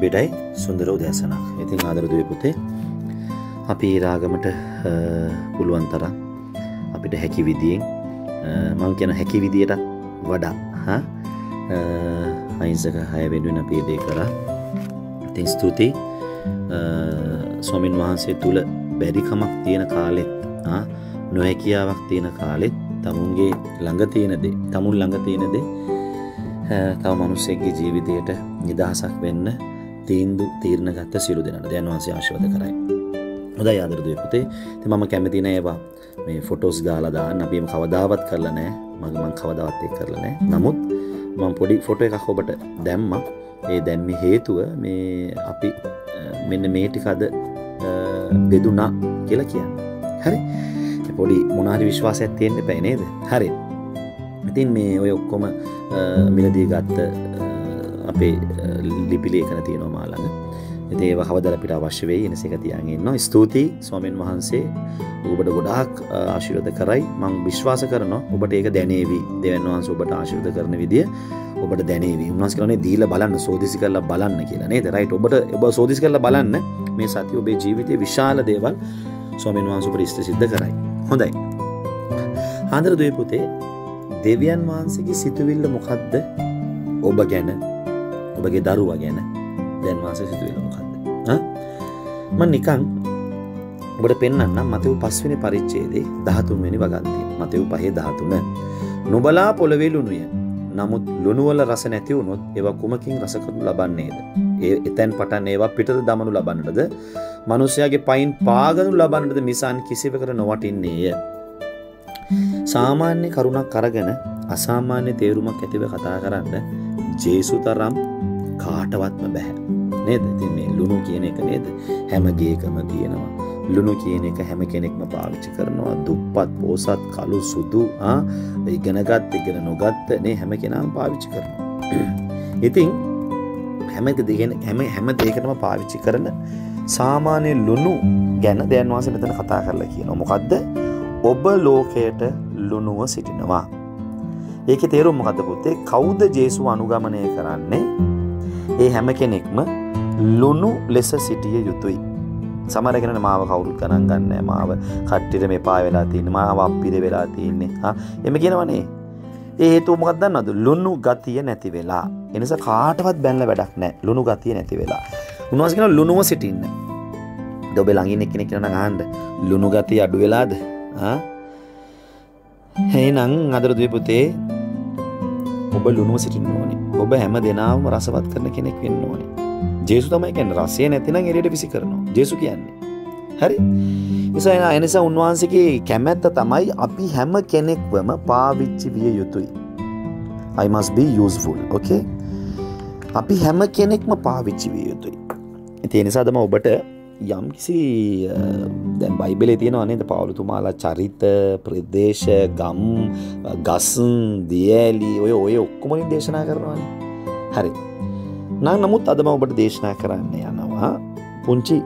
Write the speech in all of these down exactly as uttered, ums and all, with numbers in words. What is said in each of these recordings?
ඔබටයි සුන්දර උදෑසනක්. ඉතින් ආදර දුවේ පුතේ අපි රාගමට පුළුවන් තරම් අපිට හැකි විදියෙන් මම කියන හැකි විදියට වඩා හා අහිංසක හය වෙනුවෙන් අපි දේ කරා. ඉතින් ස්තුතියි ස්වාමින් වහන්සේ තුල බැරිකමක් තියෙන කාලෙත් ආ නොහැකියාවක් තියෙන කාලෙත් තමුන්ගේ ළඟ තියෙන දේ තමුන් ළඟ තියෙන දේ තව මිනිස්සෙක්ගේ ජීවිතයට නිදහසක් වෙන්න තීන්දුව తీරන ගත්ත සියලු දෙනාට දැන් වහන්සේ ආශිර්වාද කරයි. හොඳයි ආදර දුවේ පුතේ. ඉතින් මම කැමති නෑ ඒවා මේ ෆොටෝස් දාලා දාන්න. අපි මේක කවදාවත් කරලා නෑ. මම මම කවදාවත් ඒක කරලා නෑ. නමුත් මම පොඩි ෆොටෝ එකක් ඔබට දැම්මා. ඒ දැම්මේ හේතුව මේ අපි මෙන්න මේ ටික අද බෙදුනා කියලා කියන්නේ. හරි. පොඩි මොනාරි විශ්වාසයක් තියෙන්න එපා නේද? හරි. ඉතින් මේ ඔය ඔක්කොම මිලදී ගත්ත අපේ ලිපි ලේඛන තියෙනවා මා ළඟ. ඉතින් ඒවා කවදාද අපිට අවශ්‍ය වෙයි එනස එක තියන් ඉන්නවා. ස්තුතියි ස්වාමීන් වහන්සේ ඔබට ගොඩාක් ආශිර්වාද කරයි. මම විශ්වාස කරනවා ඔබට ඒක දැනේවි. දෙවියන් වහන්සේ ඔබට ආශිර්වාද කරන විදිය ඔබට දැනේවි. උන්වහන්සේ කියන්නේ දීලා බලන්න, සෝදිසි කරලා බලන්න කියලා නේද? රයිට්. ඔබට ඔබ සෝදිසි කරලා බලන්න මේ සතිය ඔබේ ජීවිතයේ විශාල දේවල් ස්වාමීන් වහන්සේ ඔබට ඉෂ්ට සිද්ධ කරයි. හොඳයි. ආදර දුවේ පුතේ දෙවියන් වහන්සේගේ සිතුවිල්ල මොකද්ද ඔබ ගැන ඔබගේ දරුවා ගැන දැන් වහන්සේ සිතුවිල්ල මොකද්ද හා මම නිකන් ඔබට පෙන්වන්නම් මතෙව් පහ වෙනි පරිච්ඡේදයේ දහතුන් වෙනි වගන්තිය මතෙව් පහේ දහතුන නුඹලා පොළවේ ලුණුය නමුත් ලුණු වල රස නැති වුනොත් ඒවා කුමකින් රස කරනු ලබන්නේද ඒ එතෙන් පටන් ඒවා පිටත දමනු ලබන්නටද මිනිසයාගේ පයින් පාගනු ලබන්නටද මිසන් කිසිවකට නොවටින්නේය සාමාන්‍ය කරුණක් අරගෙන අසාමාන්‍ය තේරුමක් ඇතිව කතා කරන්න ජේසු තරම් කාටවත්ම බෑ නේද? ඉතින් මේ ලුණු කියන එක නේද? හැම ගේකම තියෙනවා. ලුණු කියන එක හැම කෙනෙක්ම පාවිච්චි කරනවා. දුප්පත්, පොසත්, කළු, සුදු, ආ ඉගෙනගත්, ඉගෙන නොගත් නේ හැම කෙනාම පාවිච්චි කරනවා. ඉතින් හැම දෙයකින් හැම හැම දෙයකටම පාවිච්චි කරන සාමාන්‍ය ලුණු ගැන දැන් වාසේ මෙතන කතා කරලා කියනවා. මොකද්ද? ඔබ ලෝකයට ලුණුව සිටිනවා. ඒකේ තේරුම මොකද්ද පුතේ? කවුද ජේසු අනුගමනය කරන්නේ? ඒ හැම කෙනෙක්ම ලුණු ලෙස සිටිය යුතුයි. සමහර කෙනෙක් මාව කවුරුත් ගණන් ගන්නෑ. මාව කට්ටියට මෙපා වෙලා තියෙන්නේ. මාව අප්පිර වෙලා තියෙන්නේ. හා එමෙ කියනවනේ. ඒ හේතුව මොකක්ද දන්නවද? ලුණු ගතිය නැති වෙලා. ඒ නිසා කාටවත් බැලලා වැඩක් නැහැ. ලුණු ගතිය නැති වෙලා. උන්වහන්සේ කියනවා ලුණුව සිටින්න. ඔබ ළඟින් එක්කෙනෙක් කියනවා නම් අහන්න ලුණු ගතිය අඩු වෙලාද? හා එහෙනම් අදර දුවේ පුතේ ඔබ ලුණුව සිටින්න ඕනේ. ඔබ හැම දෙනාම රසවත් කරන කෙනෙක් වෙන්න ඕනේ. ජේසු තමයි කියන්නේ රසය නැතිනම් එළියට විසි කරනවා. ජේසු කියන්නේ. හරි? නිසා එනිසා උන්වහන්සේගේ කැමැත්ත තමයි අපි හැම කෙනෙක්වම පාවිච්චි විය යුතුයි. I must be useful. Okay? අපි හැම කෙනෙක්ම පාවිච්චි විය යුතුයි. ඒ නිසා තමයි ඔබට යම් කිසි දැන් බයිබලයේ තියෙනවා නේද පවුලතුමාලා චරිත ප්‍රදේශ ගම් ගස් දියැලි ඔය ඔය ඔක්කොම දේශනා කරනවානේ හරි නම් නමුත් අද මම ඔබට දේශනා කරන්න යනවා පුංචි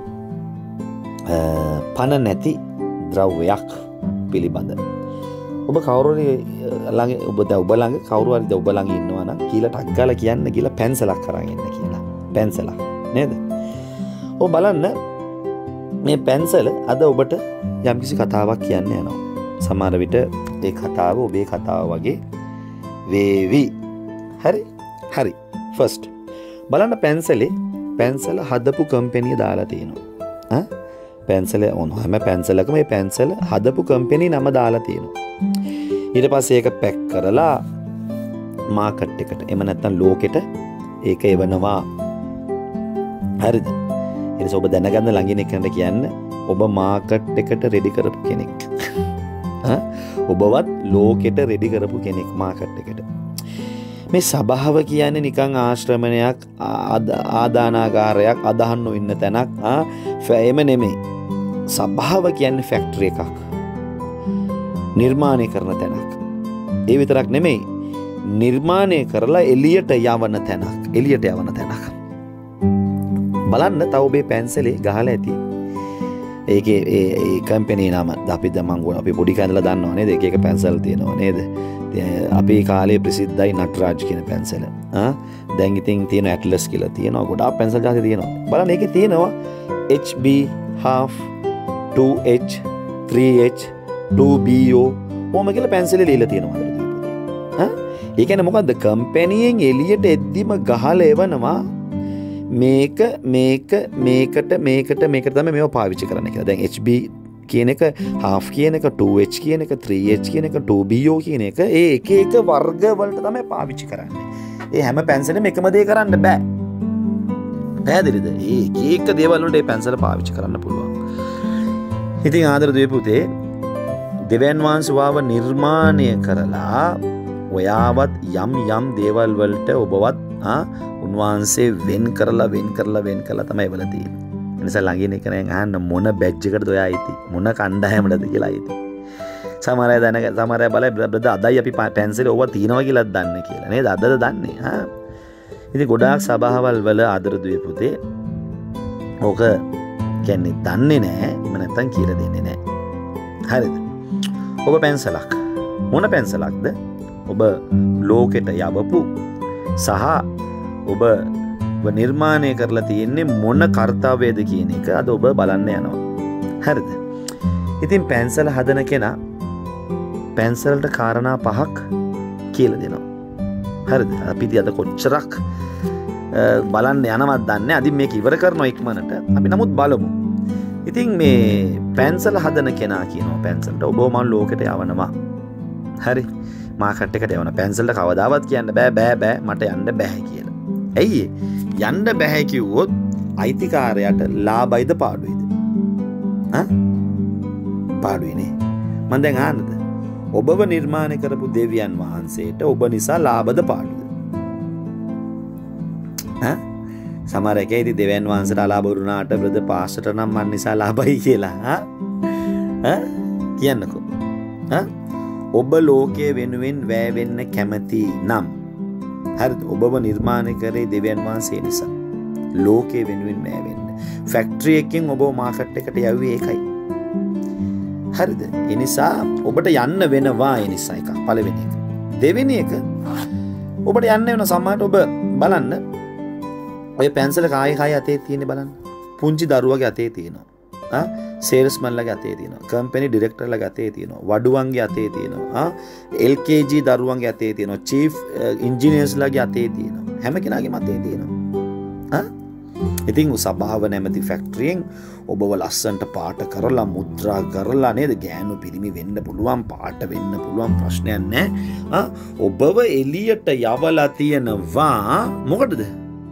පණ නැති ද්‍රව්‍යයක් පිළිබඳ ඔබ කවුරු හරි ළඟ ඔබ දැන් ඔබ ළඟ කවුරු හරි ඔබ ළඟ ඉන්නවා නම් කියලා ටක් ගාලා කියන්න කියලා පැන්සලක් අරන් එන්න කියලා පැන්සලක් නේද ඔබ බලන්න මේ පැන්සල අද ඔබට යම්කිසි කතාවක් කියන්න යනවා. සමහර විට ඒ කතාව ඔබේ කතාව වගේ වේවි. හරි? හරි. ෆස්ට් බලන්න පැන්සලේ පැන්සල හදපු කම්පැනි දාලා තියෙනවා. ආ පැන්සල ඕන හැම පැන්සලකම මේ පැන්සල හදපු කම්පැනි නම දාලා තියෙනවා. ඊට පස්සේ ඒක පැක් කරලා මාකට් එකට එහෙම නැත්නම් ලෝකෙට ඒක එවනවා. හරිද? එනිසා ඔබ දැනගන්න ළඟින් එක්කෙනාට කියන්න ඔබ මාකට් එකට රෙඩි කරපු කෙනෙක්. හා ඔබවත් ලෝකෙට රෙඩි කරපු කෙනෙක් මාකට් එකට. මේ සභාව කියන්නේ නිකන් ආශ්‍රමණයක් ආදානාගාරයක් අදහන්න ඉන්න තැනක් ආ ෆෑම නෙමෙයි. සභාව කියන්නේ ෆැක්ටරි එකක්. නිර්මාණය කරන තැනක්. ඒ විතරක් නෙමෙයි. නිර්මාණය කරලා එළියට යවන තැනක්. එළියට යවන තැනක්. බලන්න තව ඔබේ පැන්සලේ ගහලා ඇති. ඒකේ ඒ කම්පැනි නම අපි දැන් මම අපි පොඩි කන්දලා දන්නවා නේද? එක එක පැන්සල් තියෙනවා නේද? අපේ කාලේ ප්‍රසිද්ධයි නටරාජ් කියන පැන්සල. ආ දැන් ඉතින් තියෙන ඇට්ලස් කියලා තියෙනවා. ගොඩාක් පැන්සල් ජාති තියෙනවා. බලන්න ඒකේ තියෙනවා H B half two H three H two B O ඕම කියලා පැන්සලේ ලියලා තියෙනවා. හා ඒ කියන්නේ මොකද්ද? කම්පැනියෙන් එළියට එද්දිම ගහලා එවනවා මේක මේක මේකට මේකට මේකට තමයි මේව පාවිච්චි කරන්න කියලා. දැන් H B කියන එක half කියන එක two H කියන එක three H කියන එක two B O කියන එක ඒ එක එක වර්ග වලට තමයි පාවිච්චි කරන්නේ. ඒ හැම පැන්සලෙම එකම දේ කරන්න බෑ. පැහැදිලිද? ඒ එක එක දේවල් වලට මේ පැන්සල පාවිච්චි කරන්න පුළුවන්. ඉතින් ආදර දුවේ පුතේ දෙවියන් වහන්සේ වාව නිර්මාණය කරලා ඔයාවත් යම් යම් දේවල් වලට ඔබවත් ආ උන්වහන්සේ වෙන් කරලා වෙන් කරලා වෙන් කරලා තමයි එවල තියෙන්නේ. ඒ නිසා ළඟින් එක නෑන් අහන්න මොන බැජ් එකකටද ඔයා ඉති මොන කණ්ඩායමටද කියලා ඉති. සමහර අය දැනග සමහර අය බලයි බ්‍රදර් අදයි අපි පැන්සලේ ඕවා තියෙනවා කියලාත් දන්නේ කියලා නේද? අදද දන්නේ. හා ඉතින් ගොඩාක් සභාවල් වල ආදර දුවේ පුතේ ඕක කියන්නේ දන්නේ නෑ. එහෙම නැත්තම් කියලා දෙන්නේ නෑ. හරිද? ඔබ පැන්සලක් මොන පැන්සලක්ද? ඔබ ලෝකෙට යවපු සහ ඔබ නිර්මාණය කරලා තියෙන්නේ මොන කාර්යවේද කියන එක අද ඔබ බලන්න යනවා. හරිද? ඉතින් පැන්සල හදන කෙනා පැන්සලට කාරණා පහක් කියලා දෙනවා. හරිද? අපි ඉතින් අද කොච්චරක් බලන්න යනවද දන්නේ. අදින් මේක ඉවර කරනවා ඉක්මනට. අපි නමුත් බලමු. ඉතින් මේ පැන්සල හදන කෙනා කියනවා පැන්සලට ඔබ මම ලෝකෙට යවනවා. හරි? මාකට් එකට යවන පැන්සලට කවදාවත් කියන්න බෑ බෑ බෑ මට යන්න බෑ කියලා. ඇයි යන්න බෑ කිව්වොත් අයිතිකාරයාට ලාභයිද පාඩුයිද? හා? පාඩුයිනේ. මම දැන් අහන්නද? ඔබව නිර්මාණය කරපු දෙවියන් වහන්සේට ඔබ නිසා ලාභද පාඩුද? හා? සමහර අය කියයි දෙවියන් වහන්සේට අලාභ වුණාට බ්‍රද පාස්ටර් නම් මන් නිසා ලාභයි කියලා. හා? හා? කියන්නකෝ. හා? ඔබ ලෝකයේ වෙනුවෙන් වැය වෙන්න කැමති නම් හරිද? ඔබව නිර්මාණය කරේ දෙවියන් වහන්සේ නිසා. ලෝකයේ වෙනුවෙන් වැය වෙන්න. ෆැක්ටරි එකකින් ඔබව මාකට් එකට යවුවේ ඒකයි. හරිද? ඒ නිසා ඔබට යන්න වෙනවා. ඒ නිසා එක පළවෙනි එක. දෙවෙනි එක ඔබට යන්න වෙන සමහරට ඔබ බලන්න ඔය පැන්සල කායි කායි අතේ තියෙන්නේ බලන්න. පුංචි දරුවගේ අතේ තියෙනවා. ආ සේල්ස්මන්ලගේ අතේ තියෙනවා. කම්පැනි ඩිරෙක්ටර්ලගේ අතේ තියෙනවා. වඩුවන්ගේ අතේ තියෙනවා. ආ L K G දරුවන්ගේ අතේ තියෙනවා. චීෆ් ඉන්ජිනියර්ස්ලගේ අතේ තියෙනවා. හැම කෙනාගේම අතේ තියෙනවා. ආ ඉතින් සභාව නැමැති ෆැක්ටරියෙන් ඔබව ලස්සන්ට පාට කරලා මුද්‍රා කරලා නේද ගෑනු පිරිමි වෙන්න පුළුවන් පාට වෙන්න පුළුවන් ප්‍රශ්නයක් නැහැ. ආ ඔබව එළියට යවලා තියෙනවා මොකටද?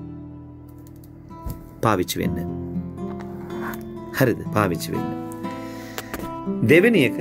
පාවිච්චි වෙන්න. හරිද? පාවිච්චි වෙන්න. දෙවෙනි එක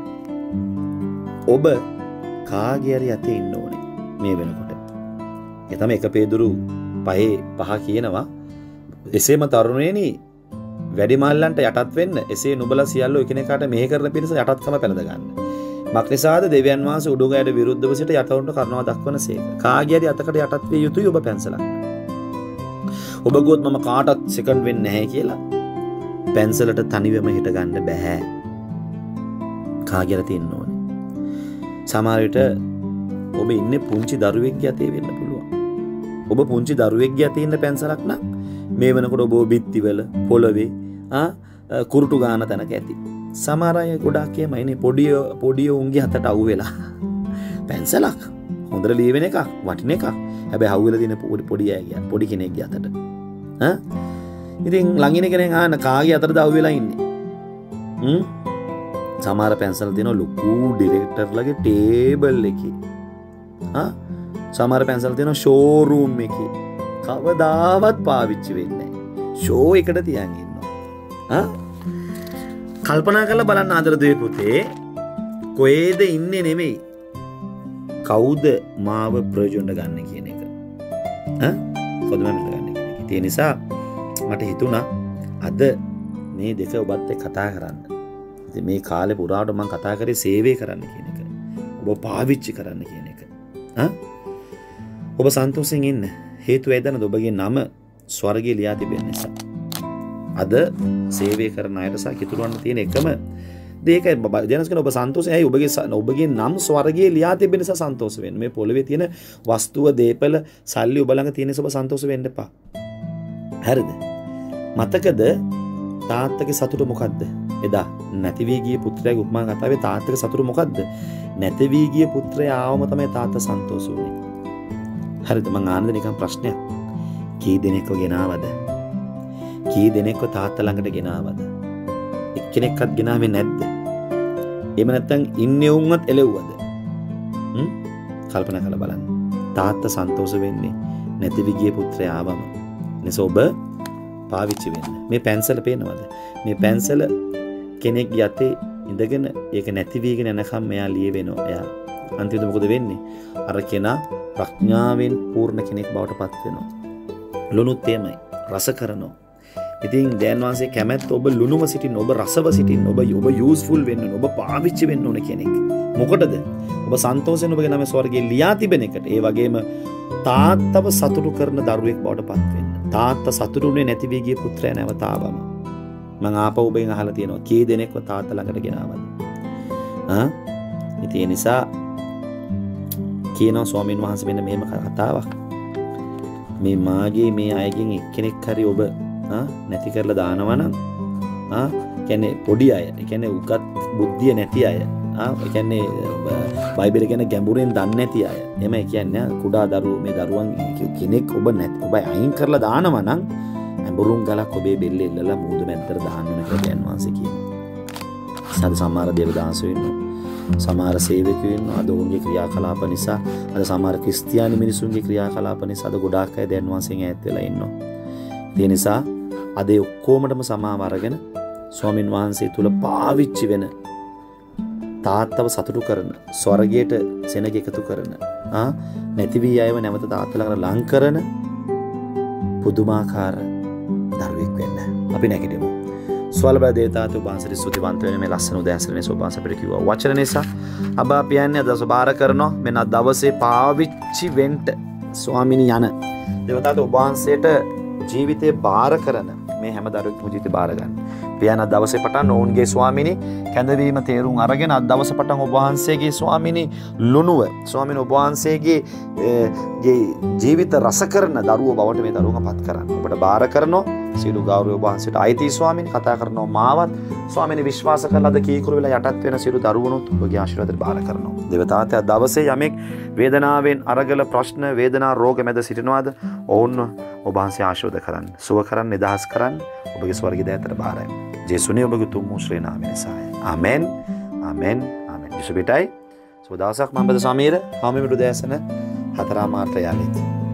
ඔබ කාගේ හරි අතේ ඉන්න ඕනේ මේ වෙනකොට. ඒ තමයි එක පේදුරු පහේ පහ කියනවා. එසේම තරුණේනි වැඩිමල්ලන්ට යටත් වෙන්න. එසේ නුඹලා සියල්ලෝ එකිනෙකාට මෙහෙ කරන පිරිස යටත්කම පැනද ගන්න. මක්නිසාද දෙවියන් වහන්සේ උඩුගෑට විරුද්ධව සිට යටවුන්ට කරනවා දක්වනසේක. කාගේ හරි අතකට යටත් විය යුතුයි ඔබ පැන්සලක්. ඔබ ගොත් මම කාටවත් සෙකන්ඩ් වෙන්නේ නැහැ කියලා පැන්සලට තනිවම හිට ගන්න බෑ. කාගේ හරි තියෙන්න ඕනේ. සමහර විට ඔබ ඉන්නේ පුංචි දරුවෙක්ගේ අතේ වෙන්න පුළුවන්. ඔබ පුංචි දරුවෙක්ගේ අතේ ඉන්න පැන්සලක් නම් මේ වෙනකොට ඔබ බිත්තිවල පොළවේ ආ කුරුටු ගාන තැනක ඇති. සමහර අය ගොඩාක් එමයිනේ පොඩි පොඩි උන්ගේ අතට අවු වෙලා. පැන්සලක් හොඳට ලියවෙන එකක් වටින එකක්. හැබැයි අවු වෙලා තියෙන පොඩි පොඩි අය පොඩි කෙනෙක්ගේ අතට. ආ ඉතින් ළඟින කෙනෙක් ආන කාගේ අතටද අවු වෙලා ඉන්නේ? හ්ම් සමහර පැන්සල් තියෙන ලොකු ඩිරෙක්ටර්ලගේ ටේබල් එකේ. ආ සමහර පැන්සල් තියෙන ෂෝරූම් එකේ. කවදාවත් පාවිච්චි වෙන්නේ නැහැ. ෂෝ එකට තියන් ඉන්නවා. ආ කල්පනා කරලා බලන්න ආදර දුවේ පුතේ කොහෙද ඉන්නේ නෙමෙයි. කවුද මාව ප්‍රයෝජන ගන්න කියන එක. ආ කවුද මාව ගන්න කියන එක. ඒ නිසා මට හිතුණා අද මේ දෙක ඔබත් එක්ක කතා කරන්න. ඉතින් මේ කාලේ පුරාට මම කතා කරේ සේවය කරන්න කියන එක. ඔබ පාවිච්චි කරන්න කියන එක. ආ ඔබ සන්තෝෂෙන් ඉන්න. හේතුව ඇදනද ඔබගේ නම ස්වර්ගයේ ලියා තිබෙන නිසා. අද සේවය කරන අයට සහ කිතුරුවන්ට තියෙන එකම ඒකයි දෙනස් කරන ඔබ සන්තෝෂයි. ඇයි ඔබගේ ඔබගේ නම් ස්වර්ගයේ ලියා තිබෙන නිසා සන්තෝෂ වෙන්න. මේ පොළවේ තියෙන වස්තුව, දේපල, සල්ලි ඔබ ළඟ තියෙන නිසා ඔබ සන්තෝෂ වෙන්න එපා. හරිද? මතකද තාත්තගේ සතුට මොකද්ද? එදා නැති වී ගිය පුත්‍රයාගේ උපමා කතාවේ තාත්තගේ සතුට මොකද්ද? නැති වී ගිය පුත්‍රයා ආවම තමයි තාත්තා සන්තෝෂ වුනේ. හරිද? මං ආනන්ද නිකන් ප්‍රශ්නයක්. කී දෙනෙක්ව ගෙනාවද? කී දෙනෙක්ව තාත්තා ළඟට ගෙනාවද? එක්කෙනෙක්වත් ගෙනාවේ නැද්ද? එහෙම නැත්නම් ඉන්නේ උන්වත් එළෙව්වද? හ්ම්? කල්පනා කරලා බලන්න. තාත්තා සන්තෝෂ වෙන්නේ නැති වී ගිය පුත්‍රයා ආවම. එනිසා ඔබ පාවිච්චි වෙන්න. මේ පැන්සල පේනවද? මේ පැන්සල කෙනෙක් යතේ ඉඳගෙන ඒක නැති වීගෙන යනකම් මෙයා ලියවෙනවා. එයා අන්තිමට මොකද වෙන්නේ? අර කෙනා ප්‍රඥාවෙන් පූර්ණ කෙනෙක් බවට පත් වෙනවා. ලුණුත් එමය රස කරනවා. ඉතින් දයන් වහන්සේ කැමැත්ත ඔබ ලුණුව සිටින්න, ඔබ රසව සිටින්න, ඔබ ඔබ යූස්ෆුල් වෙන්න ඕන, ඔබ පාවිච්චි වෙන්න ඕන කෙනෙක්. මොකටද? ඔබ සන්තෝෂයෙන් ඔබගේ නම ස්වර්ගයේ ලියා තිබෙන එකට. ඒ වගේම තාත්තව සතුටු කරන දරුවෙක් බවට පත් වෙන්න. තාත්තා සතුටුුනේ නැති වී ගිය පුත්‍රයා නැවත ආවම. මං ආපහු ඔබෙන් අහලා තියෙනවා කී දෙනෙක්ව තාත්තා ළඟට ගෙනාවද? ආ? ඉතින් ඒ නිසා කියනවා ස්වාමීන් වහන්සේ මෙන්න මෙහෙම කතාවක්. මේ මාගේ මේ අයගෙන් එක්කෙනෙක් හරි ඔබ ආ නැති කරලා දානවා නම් ආ කියන්නේ පොඩි අය, ඒ කියන්නේ උගත් බුද්ධිය නැති අය, ආ ඒ කියන්නේ බයිබල් කියන ගැඹුරෙන් දන්නේ නැති අය. එහෙම කියන්නේ කුඩා දරුවෝ මේ දරුවන් කෙනෙක් ඔබ නැති ඔබ අයින් කරලා දානවා නම් බුරුම් ගලක් ඔබේ බෙල්ලේ ඉල්ලලා මූද මැද්දට දාන්න ඕන කියලා දයන් වහන්සේ කියනවා. සාද සමහර දේවදාසයෝ ඉන්නවා. සමහර සේවකයෝ ඉන්නවා. අද ඔවුන්ගේ ක්‍රියාකලාප නිසා, අද සමහර ක්‍රිස්තියානි මිනිසුන්ගේ ක්‍රියාකලාප නිසා අද ගොඩාක් අය දයන් වහන්සේගෙන් ඈත් වෙලා ඉන්නවා. ඒ නිසා අද ඒ ඔක්කොමඩම සමාව අරගෙන ස්වාමින් වහන්සේ තුල පාවිච්චි වෙන තාත්තව සතුටු කරන, ස්වර්ගයට සෙනග එකතු කරන, ආ නැති වී අයව නැවත තාත්තා ළඟට ලං කරන පුදුමාකාර දරුවෙක් වෙන්න. අපි නැගිටිමු. ස්වල්බ දේවතාවෝ වහන්සේට ස්තුතිවන්ත වෙන මේ ලස්සන උදෑසනේ සෝබාස අපිට කිව්වා. වචන නිසා අබ අපි යන්නේ අද සබාර කරනවා. මෙන්න දවසේ පාවිච්චි වෙන්න ස්වාමිනී යන දේවතාවෝ වහන්සේට ජීවිතේ බාර කරන මේ හැම දරුවෙක්ම ජීවිතේ බාර ගන්න. පියාන දවසේ පටන් ඔවුන්ගේ ස්වාමිනී කැඳවීම තේරුම් අරගෙන අද දවස පටන් ඔබ වහන්සේගේ ස්වාමිනී ලුණුව ස්වාමිනී ඔබ වහන්සේගේ ජීවිත රස කරන දරුවෝ බවට මේ දරුවන්ව පත් කරන්න. ඔබට බාර කරනවා සීල ගෞරවය ඔබ වහන්සේට අයිති ස්වාමිනී කතා කරනවා මාවත් ස්වාමිනී විශ්වාස කරලා අද කීකුරු වෙලා යටත් වෙන සියලු දරුවනුත් ඔබගේ ආශිර්වාදයට බාර කරනවා. දේවතාවෝ දවසේ යමෙක් වේදනාවෙන් අරගල ප්‍රශ්න වේදනා රෝග මැද සිටිනවාද ඔවුන් ඔබ වහන්සේ ආශිර්වාද කරන්න, සුව කරන්න, නිදහස් කරන්න ඔබගේ ස්වර්ගීය දෑතට බාරයි. ජේසුනේ ඔබගේ තුන් වූ ශ්‍රේ නාමයෙන් සාය. ආමෙන්. ආමෙන්. ආමෙන්. ජේසු පිටයි. සුබ දවසක් මම බද සමීර. හාමිමුඩු දැසන හතරමාර්ථ යාලෙත්.